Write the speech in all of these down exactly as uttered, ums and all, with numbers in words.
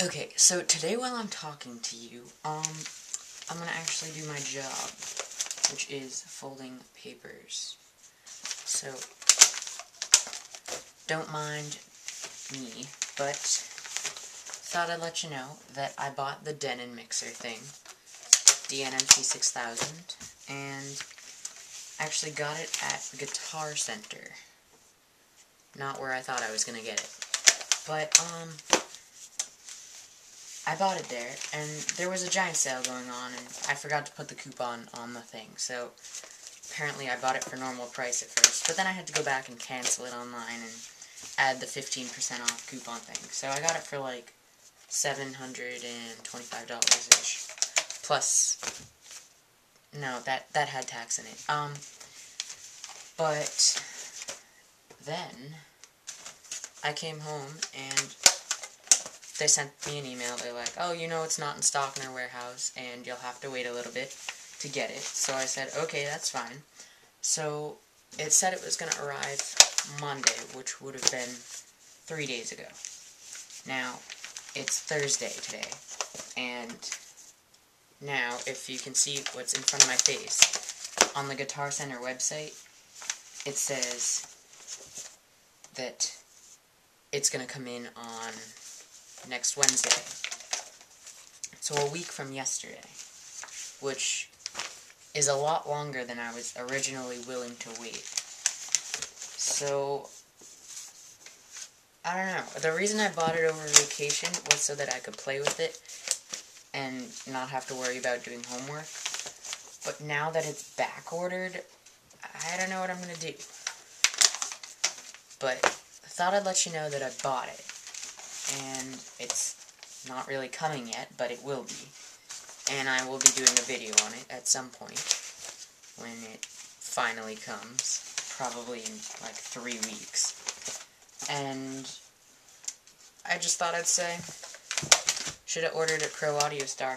Okay, so today while I'm talking to you, um, I'm gonna actually do my job, which is folding papers. So, don't mind me, but thought I'd let you know that I bought the Denon mixer thing, D N M C six thousand, and actually got it at Guitar Center. Not where I thought I was gonna get it. But, um, I bought it there, and there was a giant sale going on, and I forgot to put the coupon on the thing, so apparently I bought it for normal price at first, but then I had to go back and cancel it online and add the fifteen percent off coupon thing. So I got it for like seven hundred twenty-five dollars-ish, plus, no, that, that had tax in it. Um, but then I came home and they sent me an email. They're like, oh, you know it's not in stock in our warehouse, and you'll have to wait a little bit to get it. So I said, okay, that's fine. So it said it was going to arrive Monday, which would have been three days ago. Now, it's Thursday today, and now, if you can see what's in front of my face, on the Guitar Center website, it says that it's going to come in on next Wednesday. So a week from yesterday, which is a lot longer than I was originally willing to wait. So, I don't know. The reason I bought it over vacation was so that I could play with it and not have to worry about doing homework. But now that it's back-ordered, I don't know what I'm going to do. But I thought I'd let you know that I bought it. And it's not really coming yet, but it will be. And I will be doing a video on it at some point when it finally comes, probably in like three weeks. And I just thought I'd say, should have ordered at Pro Audio Star.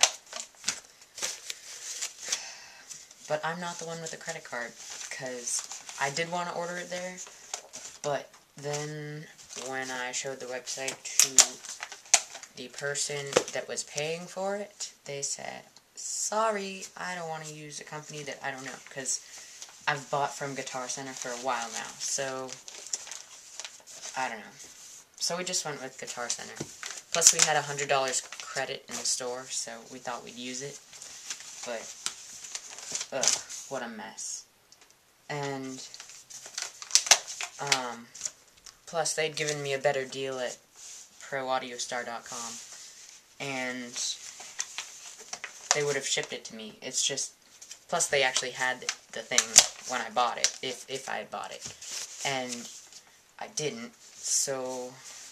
But I'm not the one with the credit card, because I did want to order it there, but then when I showed the website to the person that was paying for it, they said, sorry, I don't want to use a company that I don't know, because I've bought from Guitar Center for a while now, so I don't know. So we just went with Guitar Center. Plus we had a one hundred dollars credit in the store, so we thought we'd use it, but, ugh, what a mess. And, um... plus, they'd given me a better deal at Pro Audio Star dot com, and they would have shipped it to me. It's just, plus they actually had the thing when I bought it, if, if I had bought it, and I didn't, so,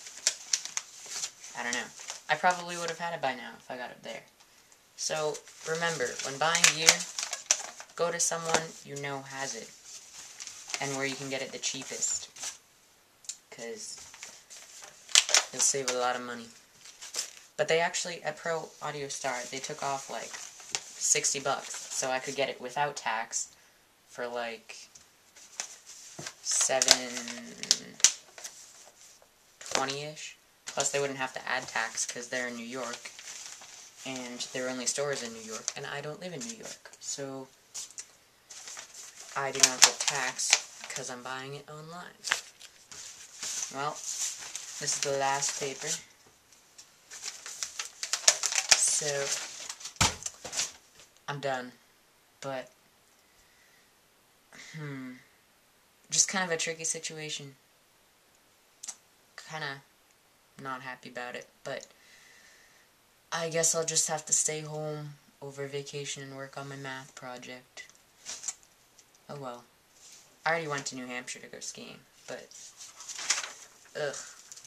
I don't know. I probably would have had it by now if I got it there. So, remember, when buying gear, go to someone you know has it, and where you can get it the cheapest. Because you'll save a lot of money. But they actually, at Pro Audio Star, they took off like sixty bucks, so I could get it without tax for like seven twenty-ish. Plus they wouldn't have to add tax because they're in New York, and their only store is in New York, and I don't live in New York, so I do not get tax because I'm buying it online. Well, this is the last paper. So, I'm done. But, hmm, just kind of a tricky situation. Kind of not happy about it, but I guess I'll just have to stay home over vacation and work on my math project. Oh well. I already went to New Hampshire to go skiing, but ugh.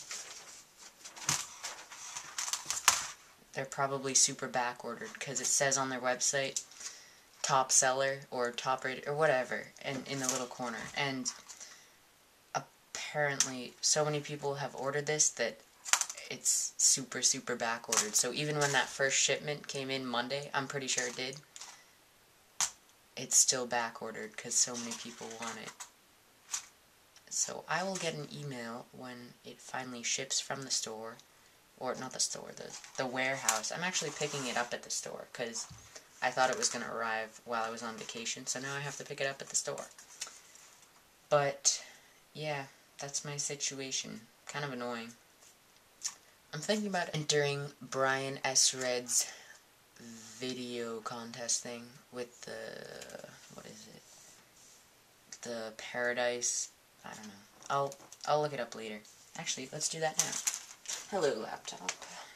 They're probably super back-ordered, because it says on their website, top seller, or top rated, or whatever, in, in the little corner. And apparently, so many people have ordered this that it's super, super back-ordered. So even when that first shipment came in Monday, I'm pretty sure it did, it's still back-ordered, because so many people want it. So I will get an email when it finally ships from the store, or not the store, the, the warehouse. I'm actually picking it up at the store, because I thought it was going to arrive while I was on vacation, so now I have to pick it up at the store. But, yeah, that's my situation. Kind of annoying. I'm thinking about entering Brian S. Red's video contest thing with the, what is it? The Paradise, I don't know. I'll, I'll look it up later. Actually, let's do that now. Hello, laptop.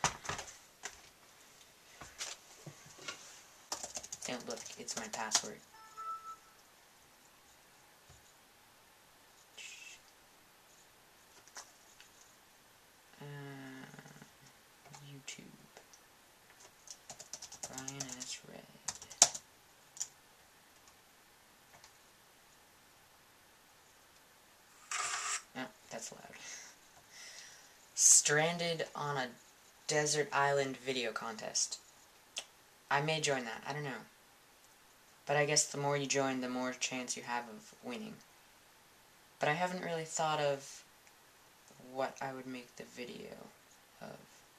Don't look, it's my password. Uh, YouTube. Brian S. Red. Oh, that's loud. Stranded on a desert island video contest. I may join that, I don't know. But I guess the more you join, the more chance you have of winning. But I haven't really thought of what I would make the video of.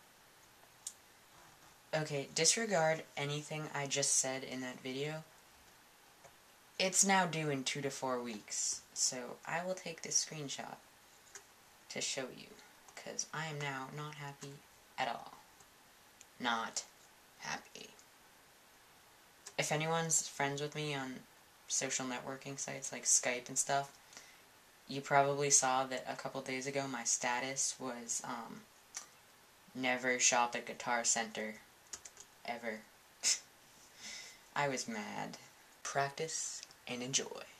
Okay, disregard anything I just said in that video. It's now due in two to four weeks, so I will take this screenshot to show you, because I am now not happy at all. Not happy. If anyone's friends with me on social networking sites like Skype and stuff, you probably saw that a couple days ago my status was, um, never shop at Guitar Center. Ever. I was mad. Practice and enjoy.